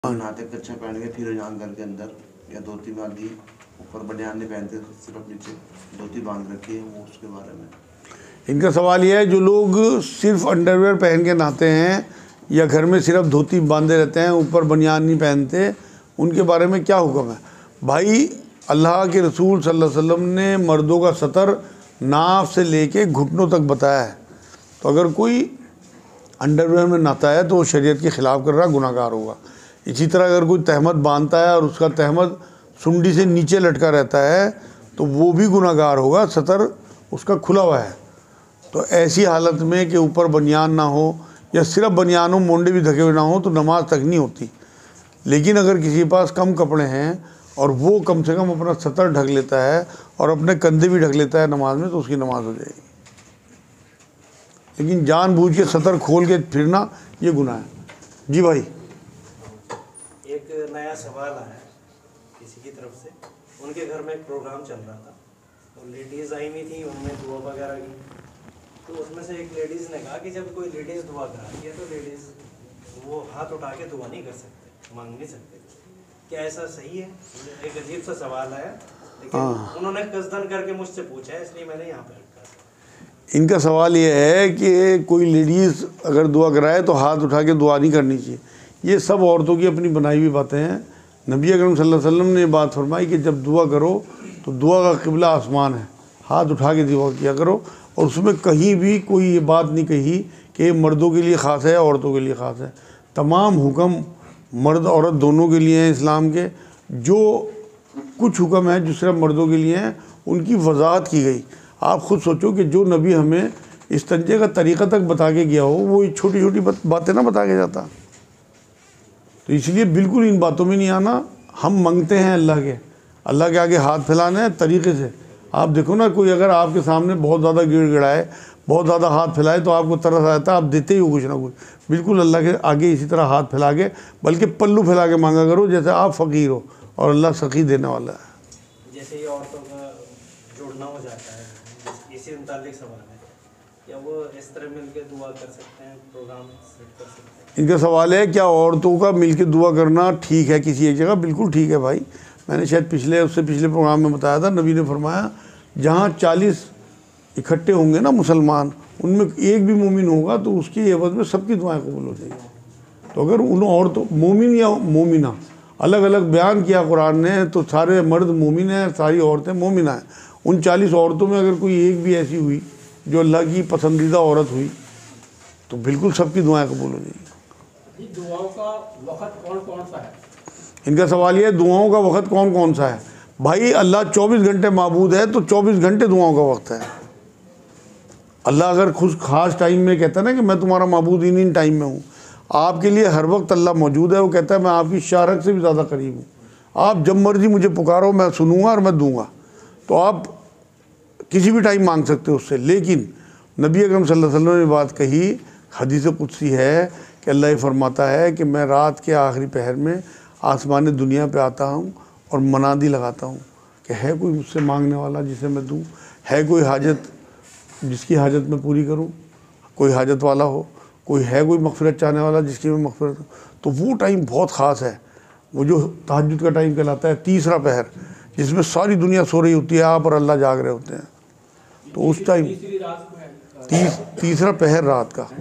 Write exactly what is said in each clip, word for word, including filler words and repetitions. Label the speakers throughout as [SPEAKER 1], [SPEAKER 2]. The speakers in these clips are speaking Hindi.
[SPEAKER 1] नहाते कच्छा पहन के फिर जान घर के अंदर या धोती बांधी, ऊपर बनियान नहीं पहनते, सिर्फ नीचे धोती बांध रखी है, वो उसके बारे में
[SPEAKER 2] इनका सवाल यह है, जो लोग सिर्फ अंडरवेयर पहन के नहाते हैं या घर में सिर्फ धोती बांधे रहते हैं, ऊपर बनियान नहीं पहनते, उनके बारे में क्या हुक्म है? भाई, अल्लाह के रसूल सल्लल्लाहु अलैहि वसल्लम ने मर्दों का सतर नाफ से लेके घुटनों तक बताया है। तो अगर कोई अंडरवेयर में नहाता है तो वो शरीयत के ख़िलाफ़ कर रहा, गुनाहगार होगा। इसी तरह अगर कोई तहमद बांधता है और उसका तहमद सुंडी से नीचे लटका रहता है तो वो भी गुनाहगार होगा, सतर उसका खुला हुआ है। तो ऐसी हालत में कि ऊपर बनियान ना हो या सिर्फ बनियान हो, मोंडे भी ढके हुए ना हो, तो नमाज तक नहीं होती। लेकिन अगर किसी के पास कम कपड़े हैं और वो कम से कम अपना सतर ढक लेता है और अपने कंधे भी ढक लेता है नमाज में, तो उसकी नमाज हो जाएगी। लेकिन जानबूझ के सतर खोल के फिरना ये गुनाह है। जी भाई,
[SPEAKER 3] एक नया सवाल आया किसी की तरफ से। उनके घर में एक प्रोग्राम चल रहा था और लेडीज़ आई हुई थी, उनने दुआ वगैरह की। तो उसमें से एक लेडीज़ ने कहा कि जब कोई लेडीज़ दुआ कराती है तो लेडीज़ वो हाथ उठा के दुआ नहीं कर सकते, मांग नहीं सकते। क्या ऐसा सही है? एक अजीब सा सवाल आया, लेकिन उन्होंने कसदन करके मुझसे पूछा है, इसलिए मैंने यहाँ पर रखा।
[SPEAKER 2] इनका सवाल ये है कि कोई लेडीज़ अगर दुआ कराए तो हाथ उठा के दुआ नहीं करनी चाहिए। ये सब औरतों की अपनी बनाई हुई बातें हैं। नबी अकरम सल्लल्लाहु अलैहि वसल्लम ने बात फरमाई कि जब दुआ करो तो दुआ का क़िबला आसमान है, हाथ उठा के दुआ किया करो। और उसमें कहीं भी कोई ये बात नहीं कही कि ये मर्दों के लिए ख़ास है, औरतों के लिए ख़ास है। तमाम हुक्म मर्द औरत दोनों के लिए हैं इस्लाम के। जो कुछ हुक्म है जो सिर्फ मर्दों के लिए हैं, उनकी वजाहत की गई। आप ख़ुद सोचो कि जो नबी हमें इस्तंजे का तरीक़ा तक बता के गया हो, वो छोटी छोटी बातें ना बता के जाता। तो इसलिए बिल्कुल इन बातों में नहीं आना। हम मांगते हैं अल्लाह के, अल्लाह के आगे हाथ फैलाना है तरीक़े से। आप देखो ना, कोई अगर आपके सामने बहुत ज़्यादा गिड़गिड़ाए, बहुत ज़्यादा हाथ फैलाए, तो आपको तरस आता है, आप देते ही हो कुछ ना कुछ। बिल्कुल अल्लाह के आगे इसी तरह हाथ फैला के, बल्कि पल्लू फैला के मांगा करो जैसे आप फ़कीर हो और अल्लाह सखी देने वाला है।
[SPEAKER 3] जैसे ये औरतों का जुड़ना हो जाता है, इसी मुतालिक सवाल है, क्या वो इस तरह मिलकर दुआ कर सकते हैं, प्रोग्राम सेट कर सकते हैं?
[SPEAKER 2] इनका सवाल है क्या औरतों का मिलकर दुआ करना ठीक है किसी एक जगह? बिल्कुल ठीक है भाई। मैंने शायद पिछले उससे पिछले प्रोग्राम में बताया था, नबी ने फरमाया जहाँ चालीस इकट्ठे होंगे ना मुसलमान, उनमें एक भी मोमिन होगा तो उसकी एवज में सबकी दुआएं कबूल हो जाएगी। तो अगर उन औरतों, मोमिन या मोमिना, अलग अलग बयान किया कुरान ने, तो सारे मर्द मोमिन हैं, सारी औरतें मोमिना हैं। उन चालीस औरतों में अगर कोई एक भी ऐसी हुई जो अल्लाह की पसंदीदा औरत हुई, तो बिल्कुल सबकी दुआएं कबूल हो जाएगी।
[SPEAKER 4] दुआओं का वक्त कौन कौन सा है?
[SPEAKER 2] इनका सवाल ये है, दुआओं का वक्त कौन कौन सा है? भाई, अल्लाह चौबीस घंटे माबूद है, तो चौबीस घंटे दुआओं का वक्त है। अल्लाह अगर खुद खास टाइम में कहता है ना कि मैं तुम्हारा माबूद इन इन टाइम में हूँ, आपके लिए हर वक्त अल्लाह मौजूद है। वो कहता है मैं आपकी शारक से भी ज़्यादा करीब हूँ, आप जब मर्जी मुझे पुकारो, मैं सुनूँगा और मैं दूँगा। तो आप किसी भी टाइम मांग सकते हो उससे। लेकिन नबी अकरम सल्लल्लाहु अलैहि वसल्लम ने बात कही, हदीस कुदसी है कि अल्लाह ये फरमाता है कि मैं रात के आखिरी पहर में आसमान दुनिया पे आता हूँ और मनादी लगाता हूँ कि है कोई मुझसे मांगने वाला जिसे मैं दूँ, है कोई हाजत जिसकी हाजत मैं पूरी करूँ, कोई हाजत वाला हो, कोई है कोई मग़फ़िरत चाहने वाला जिसकी मैं मग़फ़िरत। तो वो टाइम बहुत ख़ास है, वो जो तहज्जुद का टाइम कहलाता है, तीसरा पहर, जिसमें सारी दुनिया सो रही होती है, आप और अल्लाह जाग रहे होते हैं। तो उस टाइम तीस तीसरा पहर रात का,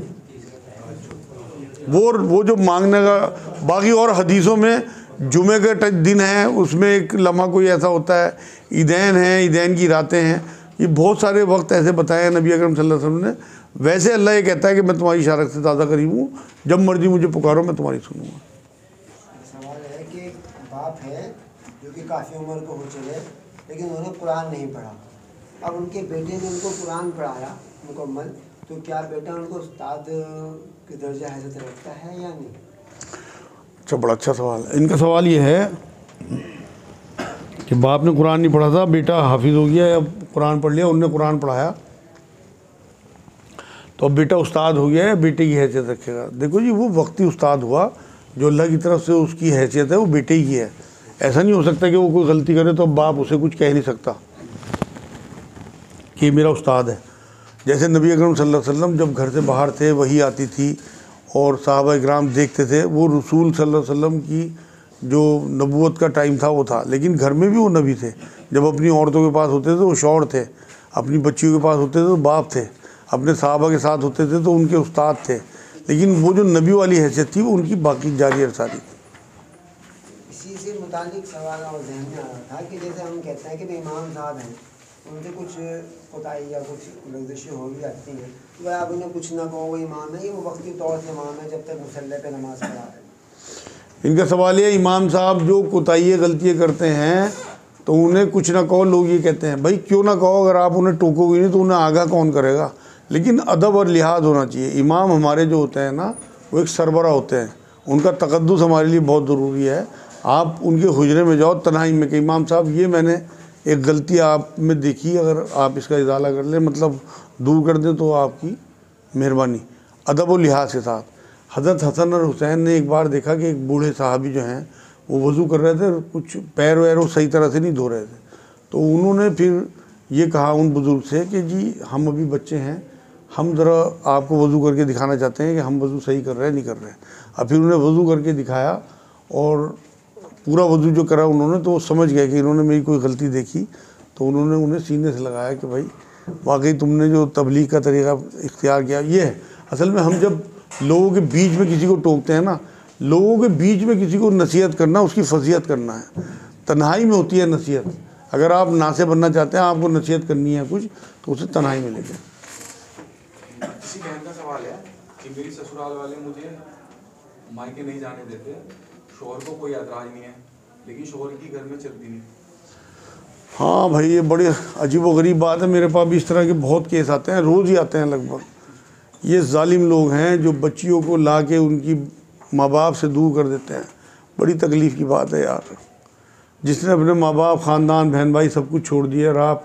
[SPEAKER 2] वो वो जो मांगने का। बाकी और हदीसों में जुमे के दिन है, उसमें एक लम्हा कोई ऐसा होता है, ईदैन है, ईदैन की रातें हैं, ये बहुत सारे वक्त ऐसे बताए हैं नबी अकरम सल्लल्लाहु अलैहि वसल्लम ने। वैसे अल्लाह ये कहता है कि मैं तुम्हारी शारक से ज़्यादा करीब हूँ, जब मर्जी मुझे पुकारो मैं तुम्हारी सुनूँगा।
[SPEAKER 5] सवाल है कि बाप है जो कि काफ़ी उम्र को हो चले, लेकिन उन्होंने कुरान नहीं पढ़ा। अब उनके बेटे ने उनको कुरान पढ़ाया मुकम्मल, तो क्या बेटा उनको उस्ताद के दर्जा हैसियत रखता है या नहीं?
[SPEAKER 2] अच्छा, बड़ा अच्छा सवाल है। इनका सवाल ये है कि बाप ने कुरान नहीं पढ़ा था, बेटा हाफिज़ हो गया या कुरान पढ़ लिया, उनने कुरान पढ़ाया, तो अब बेटा उस्ताद हो गया है, बेटे की हैसियत रखेगा। देखो जी, वो वक्ती उस्ताद हुआ, जो अल्लाह की तरफ से उसकी हैसियत है वो बेटे ही है। ऐसा नहीं हो सकता कि वो कोई गलती करे तो बाप उसे कुछ कह नहीं सकता कि मेरा उस्ताद है। जैसे नबी अकरम सल्लल्लाहु अलैहि वसल्लम जब घर से बाहर थे, वही आती थी, और सहाबा इकराम देखते थे। वो रसूल सल्लल्लाहु अलैहि वसल्लम की जो नबूवत का टाइम था वो था, लेकिन घर में भी वो नबी थे। जब अपनी औरतों के पास होते थे वो शौहर थे, अपनी बच्चियों के पास होते थे तो बाप थे, अपने सहाबा के साथ होते थे तो उनके उस्ताद थे, लेकिन वो जो नबी वाली हैसियत थी वो उनकी बाकी जारी और सारी थी।
[SPEAKER 5] इसी से मुतालिक सवाल और जहन में आ रहा था कि जैसे हम कहते हैं कि भाई इमाम साहब हैं, उनसे कुछ कोताही या कुछ लफ्ज़िशें हो भी जाती हैं, तो भाई आप उन्हें कुछ ना कहो वो इमाम है, ये वो वक्ती तौर से इमाम है जब तक मुसल्ले पे नमाज़ पढ़ा रहे हैं।
[SPEAKER 2] इनका सवाल है इमाम साहब जो कोताही गलतियाँ करते हैं तो उन्हें कुछ ना कहो। लोग ये कहते हैं भाई क्यों ना कहो, अगर आप उन्हें टोकोगे नहीं तो उन्हें आगाह कौन करेगा। लेकिन अदब और लिहाज होना चाहिए। इमाम हमारे जो होते हैं ना वो एक सरबरा होते हैं, उनका तकद्दुस हमारे लिए बहुत ज़रूरी है। आप उनके हुजरे में जाओ तन्हाई में कि इमाम साहब ये मैंने एक गलती आप में देखी, अगर आप इसका इजाला कर लें, मतलब दूर कर दें तो आपकी मेहरबानी, अदब व लिहाज के साथ। हज़रत हसन और हुसैन ने एक बार देखा कि एक बूढ़े साहबी जो हैं वो वज़ू कर रहे थे, कुछ पैर वैर वो सही तरह से नहीं धो रहे थे, तो उन्होंने फिर ये कहा उन बुज़ुर्ग से कि जी हम अभी बच्चे हैं, हम ज़रा आपको वज़ू करके दिखाना चाहते हैं कि हम वज़ू सही कर रहे हैं नहीं कर रहे हैं। अब फिर उन्हें वज़ू करके दिखाया और पूरा वज़ू जो करा उन्होंने, तो वो समझ गए कि इन्होंने मेरी कोई गलती देखी, तो उन्होंने उन्हें सीने से लगाया कि भाई वाकई तुमने जो तबलीग का तरीका इख्तियार किया ये है। असल में हम जब लोगों के बीच में किसी को टोकते हैं ना, लोगों के बीच में किसी को नसीहत करना उसकी फजीयत करना है, तन्हाई में होती है नसीहत। अगर आप नासे बनना चाहते हैं, आपको नसीहत करनी है कुछ, तो उसे तन्हाई में लेके।
[SPEAKER 6] किसी बहन का सवाल है कि मेरी ससुराल वाले मुझे मायके नहीं जाने देते, शोहर को कोई एतराज़ नहीं है, लेकिन शोहर की घर में चलती नहीं।
[SPEAKER 2] हाँ भाई ये बड़ी अजीब व गरीब बात है। मेरे पास भी इस तरह के बहुत केस आते हैं, रोज़ ही आते हैं लगभग। ये जालिम लोग हैं जो बच्चियों को ला के उनकी माँ बाप से दूर कर देते हैं। बड़ी तकलीफ़ की बात है यार, जिसने अपने माँ बाप, ख़ानदान, बहन भाई सब कुछ छोड़ दिया और आप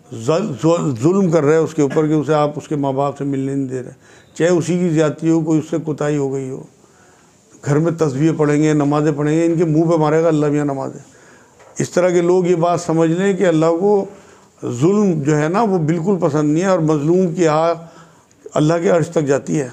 [SPEAKER 2] जुल्म कर रहे हैं उसके ऊपर कि उसे आप उसके माँ बाप से मिलने नहीं दे रहे, चाहे उसी की ज़्यादती हो, कोई उससे कोताही हो गई हो। घर में तस्बीह पढ़ेंगे, नमाज़ें पढ़ेंगे, इनके मुंह पे मारेगा अल्लाह मियाँ नमाज़ें। इस तरह के लोग ये बात समझ लें कि अल्लाह को जुल्म जो है ना वो बिल्कुल पसंद नहीं है, और मज़लूम की आह अल्लाह के अर्श तक जाती है।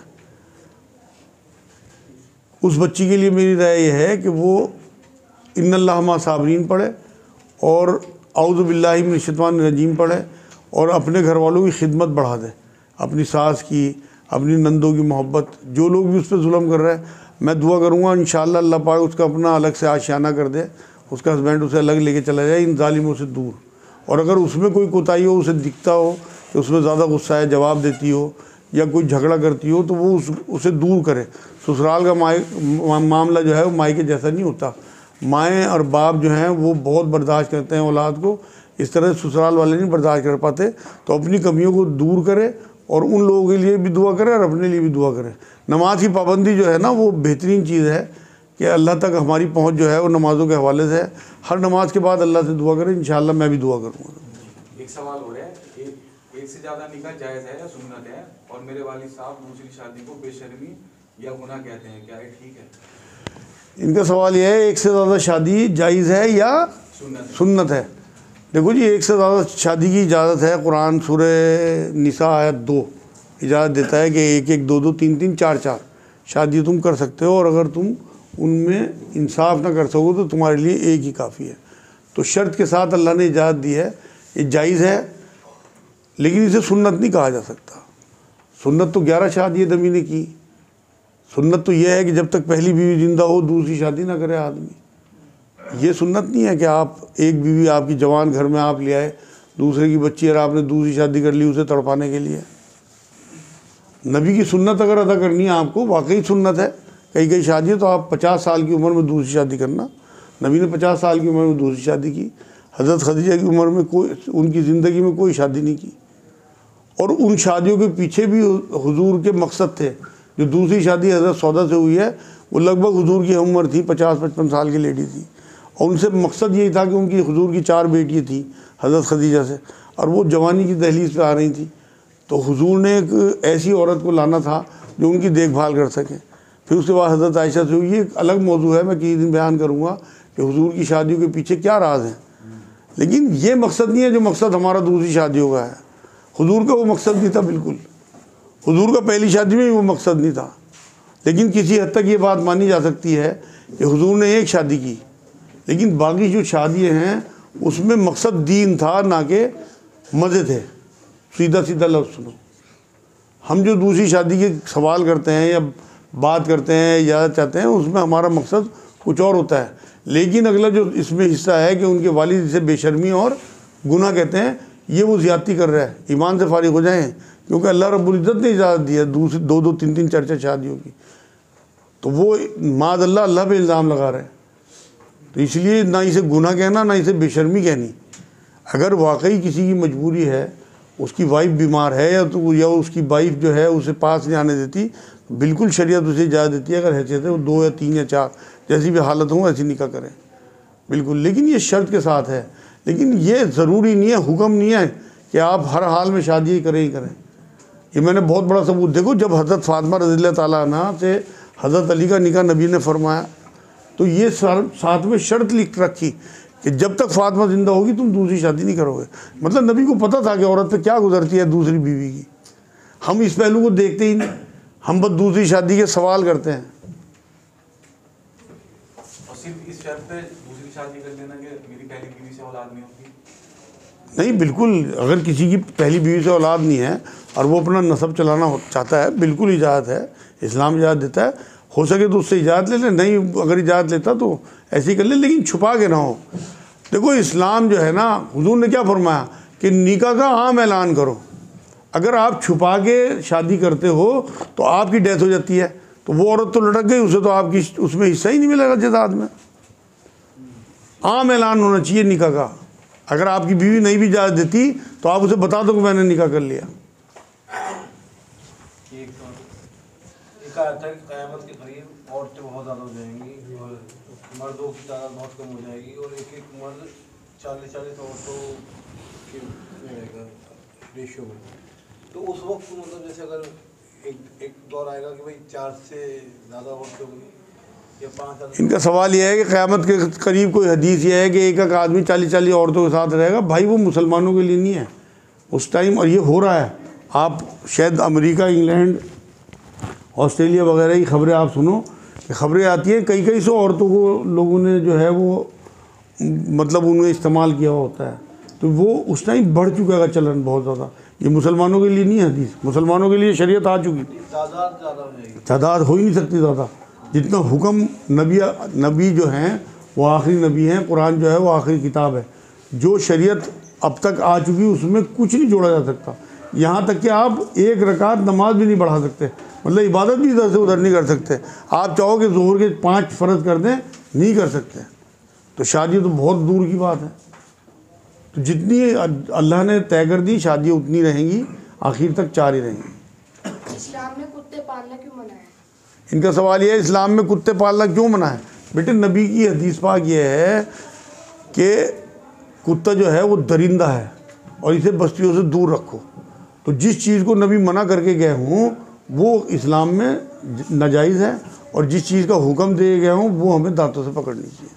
[SPEAKER 2] उस बच्ची के लिए मेरी राय ये है कि वो इन्नल्लाह मा साबरीन पढ़े और औज़ु बिल्लाहि मिनश शैतानिर रजीम पढ़े और अपने घर वालों की खिदमत बढ़ा दे, अपनी सास की, अपनी नंदों की मोहब्बत। जो लोग भी उस पर जुल्म कर रहे हैं, मैं दुआ करूँगा इंशाअल्लाह अल्लाह पाक उसका अपना अलग से आशियाना कर दे, उसका हस्बैंड उसे अलग लेके चला जाए इन जालिमों से दूर। और अगर उसमें कोई कोताही हो, उसे दिखता हो कि उसमें ज़्यादा गुस्सा है, जवाब देती हो या कोई झगड़ा करती हो, तो वो उस उसे दूर करे। ससुराल का माए मामला जो है वो मायके जैसा नहीं होता। माएँ और बाप जो हैं वो बहुत बर्दाश्त करते हैं औलाद को, इस तरह ससुराल वाले नहीं बर्दाश्त कर पाते। तो अपनी कमियों को दूर करे और उन लोगों के लिए भी दुआ करे और अपने लिए भी दुआ करे। नमाज की पाबंदी जो है ना वो बेहतरीन चीज़ है कि अल्लाह तक हमारी पहुंच जो है वो नमाज़ों के हवाले से है। हर नमाज के बाद अल्लाह से दुआ करें, इंशाअल्लाह मैं भी दुआ करूँगा।
[SPEAKER 6] एक सवाल हो रहा है, एक, एक से ज़्यादा निकाह जायज़ है या सुन्नत है, और मेरे वालिद साहब दूसरी शादी को बेशर्मी या गुनाह कहते हैं, क्या ये ठीक है?
[SPEAKER 2] इनका सवाल यह है एक से ज़्यादा शादी जायज़ है या
[SPEAKER 6] सुन्नत
[SPEAKER 2] सुन्नत है। देखो जी, एक से ज़्यादा शादी की इजाज़त है। कुरान सूरह निसा आयत दो इजाज़त देता है कि एक एक, दो दो, तीन तीन, चार चार शादी तुम कर सकते हो, और अगर तुम उनमें इंसाफ ना कर सको तो तुम्हारे लिए एक ही काफ़ी है। तो शर्त के साथ अल्लाह ने इजाज़त दी है, ये जायज़ है, लेकिन इसे सुन्नत नहीं कहा जा सकता। सुन्नत तो ग्यारह शादी नबी ने की। सुन्नत तो यह है कि जब तक पहली बीवी जिंदा हो दूसरी शादी ना करे आदमी। ये सुन्नत नहीं है कि आप एक बीवी आपकी जवान घर में आप ले आए, दूसरे की बच्ची और आपने दूसरी शादी कर ली उसे तड़पाने के लिए। नबी की सुन्नत अगर अदा करनी है आपको, वाकई सुन्नत है। कई कई शादी है तो आप पचास साल की उम्र में दूसरी शादी करना। नबी ने पचास साल की उम्र में दूसरी शादी की। हज़रत खदीजा की उम्र में कोई, उनकी ज़िंदगी में कोई शादी नहीं की, और उन शादियों के पीछे भी हुजूर के मकसद थे। जो दूसरी शादी हज़रत सौदा से हुई है वो लगभग हुजूर की उम्र थी, पचास पचपन साल की लेडी थी, और उनसे मकसद यही था कि उनकी हुजूर की चार बेटियाँ थी हज़रत खदीजा से, और वो जवानी की दहलीज पे आ रही थी। तो हुजूर ने एक ऐसी औरत को लाना था जो उनकी देखभाल कर सके। फिर उसके बाद हज़रत आयशा से हुई। ये एक अलग मौजू है, मैं किसी दिन बयान करूँगा कि हुजूर की शादियों के पीछे क्या राज हैं। लेकिन ये मकसद नहीं है जो मकसद हमारा दूसरी शादियों का है। हुजूर का वो मकसद नहीं था बिल्कुल। हुजूर का पहली शादी में भी वो मकसद नहीं था। लेकिन किसी हद तक ये बात मानी जा सकती है कि हुजूर ने एक शादी की, लेकिन बाकी जो शादियाँ हैं उसमें मकसद दीन था, ना कि मज़े थे। सीधा सीधा लफ्ज़ सुनो, हम जो दूसरी शादी के सवाल करते हैं या बात करते हैं या चाहते हैं, उसमें हमारा मकसद कुछ और होता है। लेकिन अगला जो इसमें हिस्सा है कि उनके वालिद इसे बेशर्मी और गुनाह कहते हैं, ये वो ज़्यादती कर रहा है, ईमान से फारिग हो जाएं, क्योंकि अल्लाह रब्बुल इज़्ज़त ने इजाज़त दी है दूसरी दो दो तीन तीन चार चार शादियों की। तो वो माद अल्लाह अल्लाह पे इल्ज़ाम लगा रहे हैं। तो इसलिए ना इसे गुनाह कहना, ना इसे बेशर्मी कहनी। अगर वाकई किसी की मजबूरी है, उसकी वाइफ बीमार है या तो या उसकी वाइफ जो है उसे पास नहीं आने देती, तो बिल्कुल शरीयत उसे इजाज़त देती है, अगर हैसियत है वो दो या तीन या चार जैसी भी हालत हो ऐसी निकाह करें, बिल्कुल। लेकिन ये शर्त के साथ है। लेकिन ये ज़रूरी नहीं है, हुक्म नहीं है कि आप हर हाल में शादी करें ही करें। ये मैंने बहुत बड़ा सबूत, देखो जब हज़रत फ़ातिमा रज़ियल्लाहु ताला अन्हा से हज़रत अली का निकाह नबी ने फरमाया, तो ये साथ में शर्त लिख रखी कि जब तक फ़ातिमा ज़िंदा होगी तुम दूसरी शादी नहीं करोगे। मतलब नबी को पता था कि औरत पे क्या गुजरती है दूसरी बीवी की। हम इस पहलू को देखते ही नहीं, हम बस दूसरी शादी के सवाल करते हैं।
[SPEAKER 6] और सिर्फ इस शर्त पे दूसरी शादी कर लेना कि मेरी पहली बीवी से औलाद नहीं होगी?
[SPEAKER 2] नहीं, बिल्कुल। अगर किसी की पहली बीवी से औलाद नहीं है और वो अपना नसब चलाना चाहता है, बिल्कुल इजाज़त है, इस्लाम इजाज़त देता है। हो सके तो उससे इजाज़त ले ले, नहीं अगर इजाज़त लेता तो ऐसे ही कर ले, लेकिन छुपा के ना हो। देखो इस्लाम जो है ना, हुजूर ने क्या फरमाया कि निकाह का आम ऐलान करो। अगर आप छुपा के शादी करते हो तो आपकी डेथ हो जाती है, तो वो औरत तो लटक गई, उसे तो आपकी उसमें हिस्सा ही नहीं मिलेगा जदाद में। आम ऐलान होना चाहिए निकाह का। अगर आपकी बीवी नहीं भी इजाज़त देती तो आप उसे बता दो कि मैंने निकाह कर लिया।
[SPEAKER 7] क़यामत के करीब औरतें बहुत ज़्यादा हो जाएंगी और मर्दों की तादाद बहुत कम हो जाएगी और एक एक मर्द चालीस चालीस औरतों के रहेगा रेशियो में। तो उस वक्त मतलब जैसे अगर एक एक दौर आएगा कि भाई चार से ज़्यादा औरतें होंगी या पाँच ज़्यादा।
[SPEAKER 2] इनका सवाल यह है कि क़यामत के करीब कोई हदीस यह है कि एक एक आदमी चालीस चालीस औरतों के साथ रहेगा। भाई वो मुसलमानों के लिए नहीं है उस टाइम, और ये हो रहा है। आप शायद अमेरिका, इंग्लैंड, ऑस्ट्रेलिया वगैरह की खबरें आप सुनो, खबरें आती हैं कई कई सौ औरतों को लोगों ने जो है वो मतलब उन्हें इस्तेमाल किया होता है। तो वो उस टाइम बढ़ चुका है चलन बहुत ज़्यादा। ये मुसलमानों के लिए नहीं है हदीस, मुसलमानों के लिए शरीयत आ चुकी।
[SPEAKER 7] तादाद ज़्यादा हो जाएगी,
[SPEAKER 2] तादाद हो ही नहीं सकती ज़्यादा। जितना हुक्म नबी नबी जो हैं वो आखिरी नबी हैं, कुरान जो है वो आखिरी किताब है। जो शरीयत अब तक आ चुकी उसमें कुछ नहीं जोड़ा जा सकता। यहाँ तक कि आप एक रकात नमाज भी नहीं बढ़ा सकते, मतलब इबादत भी इधर से उधर नहीं कर सकते। आप चाहो कि ज़ोहर के पाँच फ़र्ज कर दें, नहीं कर सकते। तो शादी तो बहुत दूर की बात है। तो जितनी अल्लाह ने तय कर दी शादी उतनी रहेंगी, आखिर तक चार ही रहेंगी।
[SPEAKER 8] इस्लाम में कुत्ते पालना क्यों मना है?
[SPEAKER 2] इनका सवाल यह है इस्लाम में कुत्ते पालना क्यों मना है। बेटे नबी की हदीस पाक ये है कि कुत्ता जो है वो दरिंदा है और इसे बस्तियों से दूर रखो। तो जिस चीज़ को नबी मना करके गए हों वो इस्लाम में नाजायज़ है, और जिस चीज़ का हुक्म दिए गए हों वो हमें दांतों से पकड़नी चाहिए।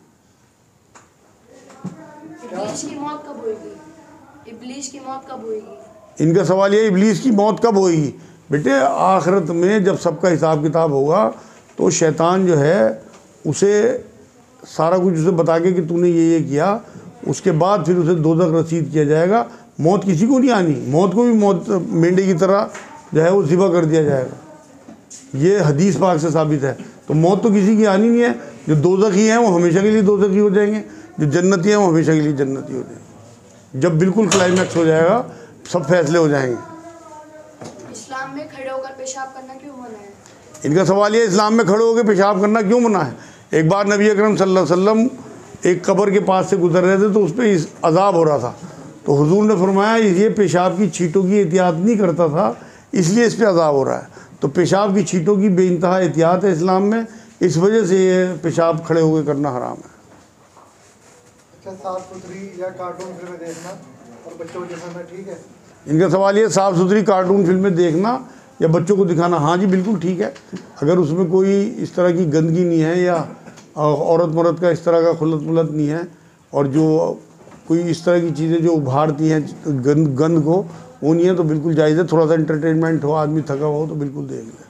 [SPEAKER 8] इब्लीस की मौत कब होगी? इब्लीस की मौत कब होगी?
[SPEAKER 2] इनका सवाल ये इब्लीस की मौत कब होगी। बेटे आखिरत में जब सबका हिसाब किताब होगा तो शैतान जो है उसे सारा कुछ उसे बता के कि तूने ये ये किया, उसके बाद फिर उसे दोज़ख रसीद किया जाएगा। मौत किसी को नहीं आनी, मौत को भी मौत मेंढे की तरह जो है वो ज़िबा कर दिया जाएगा। ये हदीस पाक से साबित है। तो मौत तो किसी की आनी नहीं है। जो दोज़खी हैं वो हमेशा के लिए दोज़खी हो जाएंगे, जो जन्नती हैं वो हमेशा के लिए जन्नती हो जाएंगे। जब बिल्कुल क्लाइमैक्स हो जाएगा सब फैसले हो जाएंगे।
[SPEAKER 8] इस्लाम में खड़े होकर पेशाब करना क्यों मना है?
[SPEAKER 2] इनका सवाल ये इस्लाम में खड़े होकर पेशाब करना क्यों मना है। एक बार नबी अकरम सल्लल्लाहु अलैहि वसल्लम एक कब्र के पास से गुजर रहे थे तो उस पर अज़ाब हो रहा था। तो हुजूर ने फरमाया ये पेशाब की छींटों की एहतियात नहीं करता था इसलिए इस पर अज़ाब हो रहा है। तो पेशाब की छींटों की बेइंतहा एहतियात है इस्लाम में, इस वजह से ये पेशाब खड़े होकर करना हराम है।
[SPEAKER 9] अच्छा, साफ सुथरी या कार्टून फिल्में देखना और बच्चों को दिखाना ठीक है?
[SPEAKER 2] इनका सवाल ये साफ़ सुथरी कार्टून फिल्में देखना या बच्चों को दिखाना, हाँ जी बिल्कुल ठीक है। अगर उसमें कोई इस तरह की गंदगी नहीं है या औरत मर्द का इस तरह का खुलत मुलत नहीं है और जो कोई इस तरह की चीज़ें जो उभारती हैं गंद गंद को वो नहीं है तो बिल्कुल जायज़ है। थोड़ा सा एंटरटेनमेंट हो, आदमी थका हो तो बिल्कुल देख ले।